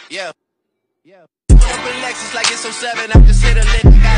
Yeah. Open Lexus like it's 07. I consider lit.